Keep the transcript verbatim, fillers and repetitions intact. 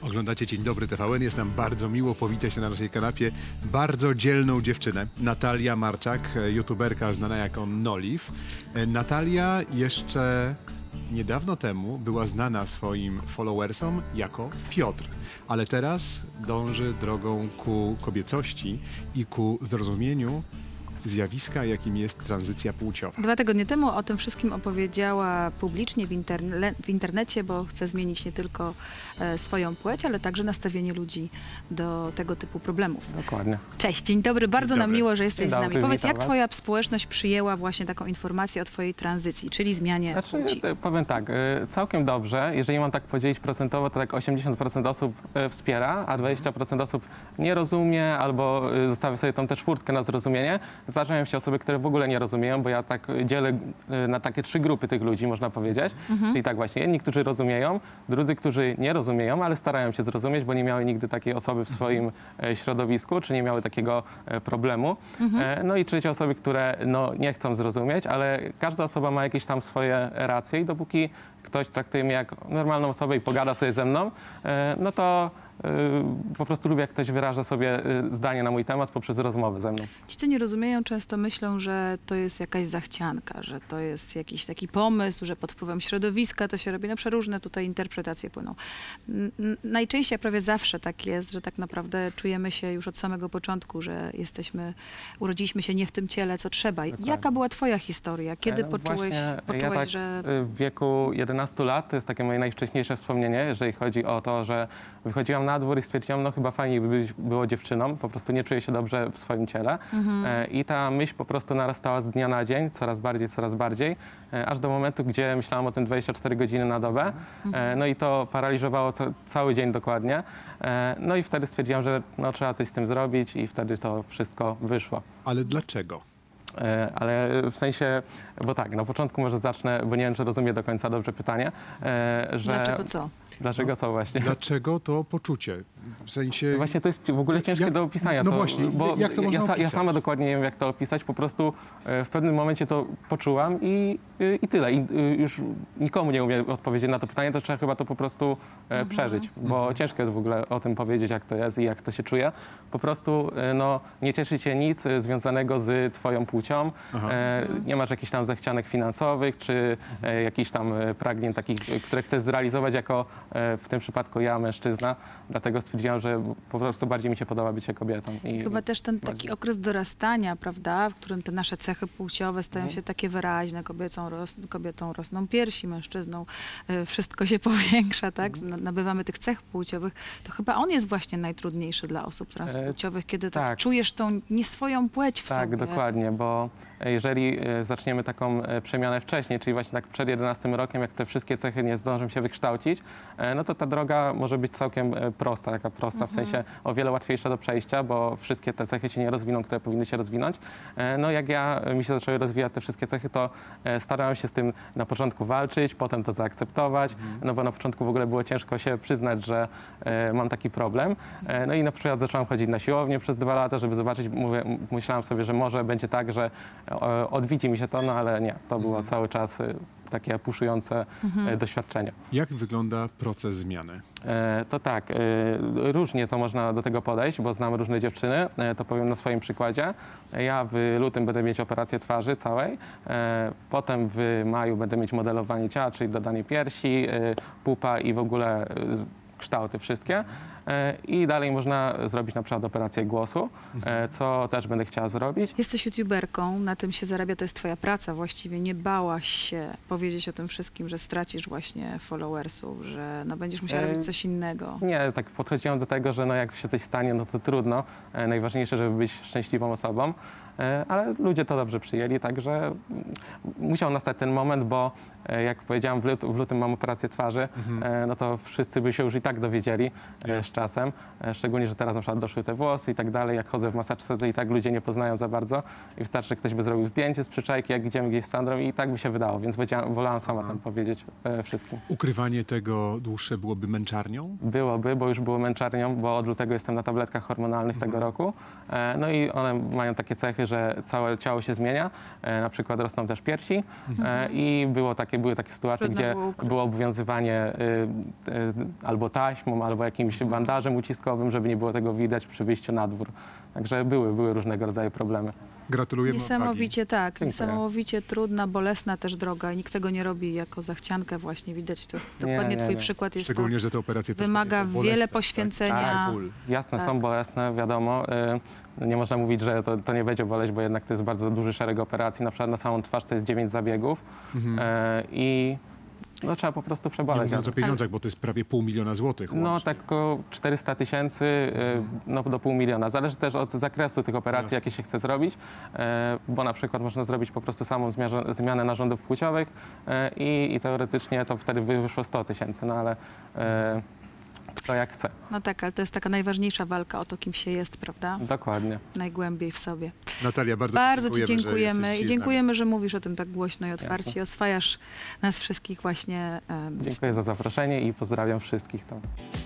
Oglądacie Dzień Dobry T V N. Jest nam bardzo miło powitać się na naszej kanapie bardzo dzielną dziewczynę. Natalia Marczak, youtuberka znana jako Noliv. Natalia jeszcze niedawno temu była znana swoim followersom jako Piotr, ale teraz dąży drogą ku kobiecości i ku zrozumieniu zjawiska, jakim jest tranzycja płciowa. Dwa tygodnie temu o tym wszystkim opowiedziała publicznie w, interne w internecie, bo chce zmienić nie tylko e, swoją płeć, ale także nastawienie ludzi do tego typu problemów. Dokładnie. Cześć, dzień dobry, bardzo Dzień nam dobry. miło, że jesteś Dzień z nami. dobry, Powiedz, witam jak was. twoja społeczność przyjęła właśnie taką informację o twojej tranzycji, czyli zmianie Znaczy, płci? e, powiem tak, e, całkiem dobrze. Jeżeli mam tak podzielić procentowo, to tak osiemdziesiąt procent osób e, wspiera, a dwadzieścia procent osób nie rozumie albo e, zostawia sobie tą też furtkę na zrozumienie. Zdarzają się osoby, które w ogóle nie rozumieją, bo ja tak dzielę e, na takie trzy grupy tych ludzi, można powiedzieć. Mhm. Czyli tak właśnie, jedni, którzy rozumieją, drudzy, którzy nie rozumieją, ale starają się zrozumieć, bo nie miały nigdy takiej osoby w swoim e, środowisku, czy nie miały takiego e, problemu. Mhm. E, no i trzecie osoby, które no, nie chcą zrozumieć, ale każda osoba ma jakieś tam swoje racje i dopóki ktoś traktuje mnie jak normalną osobę i pogada sobie ze mną, e, no to e, po prostu lubię, jak ktoś wyraża sobie e, zdanie na mój temat poprzez rozmowę ze mną. Ci, co nie rozumieją, często myślą, że to jest jakaś zachcianka, że to jest jakiś taki pomysł, że pod wpływem środowiska to się robi. No przeróżne tutaj interpretacje płyną. N najczęściej, prawie zawsze tak jest, że tak naprawdę czujemy się już od samego początku, że jesteśmy, urodziliśmy się nie w tym ciele, co trzeba. Dokładnie. Jaka była twoja historia? Kiedy E, poczułeś, właśnie poczułeś ja tak że... e, w wieku jedenastu lat, to jest takie moje najwcześniejsze wspomnienie, jeżeli chodzi o to, że wychodziłam na dwór i stwierdziłam, no chyba fajnie by być, było dziewczyną, po prostu nie czuję się dobrze w swoim ciele. Mhm. E, I ta myśl po prostu narastała z dnia na dzień, coraz bardziej, coraz bardziej, e, aż do momentu, gdzie myślałam o tym dwadzieścia cztery godziny na dobę. E, no i to paraliżowało ca cały dzień dokładnie. E, no i wtedy stwierdziłam, że no, trzeba coś z tym zrobić i wtedy to wszystko wyszło. Ale dlaczego? E, Ale w sensie, bo tak, na początku może zacznę, bo nie wiem, czy rozumiem do końca dobrze pytanie, e, że... Dlaczego co? Dlaczego co właśnie? Dlaczego to poczucie? W sensie... Właśnie to jest w ogóle ciężkie Jak- do opisania. no to, właśnie, bo jak to można ja, sa, ja opisać? sama dokładnie nie wiem, jak to opisać. Po prostu e, w pewnym momencie to poczułam i, i, i tyle. I y, już nikomu nie umiem odpowiedzieć na to pytanie, to trzeba chyba to po prostu e, przeżyć, bo ciężko jest w ogóle o tym powiedzieć, jak to jest i jak to się czuje. Po prostu e, no, nie cieszy cię nic e, związanego z twoją płcią. Aha. E, nie masz jakichś tam zachcianek finansowych, czy e, jakichś tam e, pragnień takich, e, które chcesz zrealizować jako e, w tym przypadku ja, mężczyzna. Dlatego stwierdziłam, że po prostu bardziej mi się podoba bycie kobietą. I Chyba też ten taki bardziej. okres dorastania, prawda, w którym te nasze cechy płciowe stają Mhm. się takie wyraźne. Kobiecą, ros, kobietą rosną piersi, mężczyzną y, wszystko się powiększa, tak? Mhm. Na- Nabywamy tych cech płciowych. To chyba on jest właśnie najtrudniejszy dla osób transpłciowych, kiedy tak, tak. czujesz tą nie swoją płeć w Tak, sobie. dokładnie, bo jeżeli e, zaczniemy taką e, przemianę wcześniej, czyli właśnie tak przed jedenastym rokiem, jak te wszystkie cechy nie zdążą się wykształcić, e, no to ta droga może być całkiem e, prosta, taka prosta, w sensie o wiele łatwiejsza do przejścia, bo wszystkie te cechy się nie rozwiną, które powinny się rozwinąć. E, No jak ja, mi się zaczęły rozwijać te wszystkie cechy, to e, starałem się z tym na początku walczyć, potem to zaakceptować, no bo na początku w ogóle było ciężko się przyznać, że e, mam taki problem. E, No i na przykład zacząłem chodzić na siłownię przez dwa lata, żeby zobaczyć, mówię, myślałem sobie, że może będzie tak, że e, odwiedzi mi się to, no ale nie, to było cały czas e, takie puszujące e, doświadczenie. Jak wygląda proces zmiany? E, To tak, e, różnie to można do tego podejść, bo znam różne dziewczyny, e, to powiem na swoim przykładzie. Ja w lutym będę mieć operację twarzy całej, e, potem w maju będę mieć modelowanie ciała, czyli dodanie piersi, e, pupa i w ogóle e, kształty wszystkie. E, I dalej można zrobić na przykład operację głosu, e, co też będę chciała zrobić. Jesteś youtuberką, na tym się zarabia, to jest twoja praca właściwie. Nie bałaś się powiedzieć o tym wszystkim, że stracisz właśnie followersów, że no będziesz musiała E, robić coś innego. Nie, tak podchodziłam do tego, że no jak się coś stanie, no to trudno. E, najważniejsze, żeby być szczęśliwą osobą. E, ale ludzie to dobrze przyjęli, także mm, musiał nastać ten moment, bo e, jak powiedziałam, w, lut w lutym mam operację twarzy, e, no to wszyscy by się już i tak dowiedzieli e, z czasem. E, szczególnie, że teraz na przykład doszły te włosy i tak dalej. Jak chodzę w masaczce, to i tak ludzie nie poznają za bardzo. I wystarczy, że ktoś by zrobił zdjęcie z przyczajki, jak idziemy gdzieś z Sandrą i tak by się wydało, więc wolałam sama tam powiedzieć e, wszystkim. Ukrywanie tego dłuższe byłoby męczarnią? Byłoby, bo już było męczarnią, bo od lutego jestem na tabletkach hormonalnych tego roku. E, no i one mają takie cechy, że całe ciało się zmienia, e, na przykład rosną też piersi e, i było takie, były takie sytuacje, Trudno gdzie było ukryć. było obowiązywanie y, y, albo taśmą albo jakimś bandażem uciskowym, żeby nie było tego widać przy wyjściu na dwór. Także były, były różnego rodzaju problemy. Gratulujemy Niesamowicie tak, Dziękuję. niesamowicie trudna, bolesna też droga i nikt tego nie robi jako zachciankę właśnie, widać, to jest Nie, dokładnie nie, twój nie. przykład, jest to, Szczególnie, że te operacje też wymaga takie są bolesne, wiele tak? poświęcenia. Tak, ból. Jasne, Tak. są bolesne, wiadomo. Y, Nie można mówić, że to, to nie będzie boleć, bo jednak to jest bardzo duży szereg operacji. Na przykład na samą twarz to jest dziewięć zabiegów Mhm. y, i no, trzeba po prostu Nie przeboleć. mówiąc o pieniądzach, bo to jest prawie pół miliona złotych No łącznie. tak około czterysta tysięcy y, no, do pół miliona. Zależy też od zakresu tych operacji, Jasne. jakie się chce zrobić, y, bo na przykład można zrobić po prostu samą zmianę, zmianę narządów płciowych y, i, i teoretycznie to wtedy wyszło sto tysięcy, no ale y, to jak chce. No tak, ale to jest taka najważniejsza walka o to, kim się jest, prawda? Dokładnie. Najgłębiej w sobie. Natalia, bardzo, Bardzo ci że dziękujemy jesteś i dzisiaj z nami. dziękujemy, że mówisz o tym tak głośno i otwarcie Jasne. i oswajasz nas wszystkich właśnie. em, z Dziękuję za zaproszenie i pozdrawiam wszystkich tam.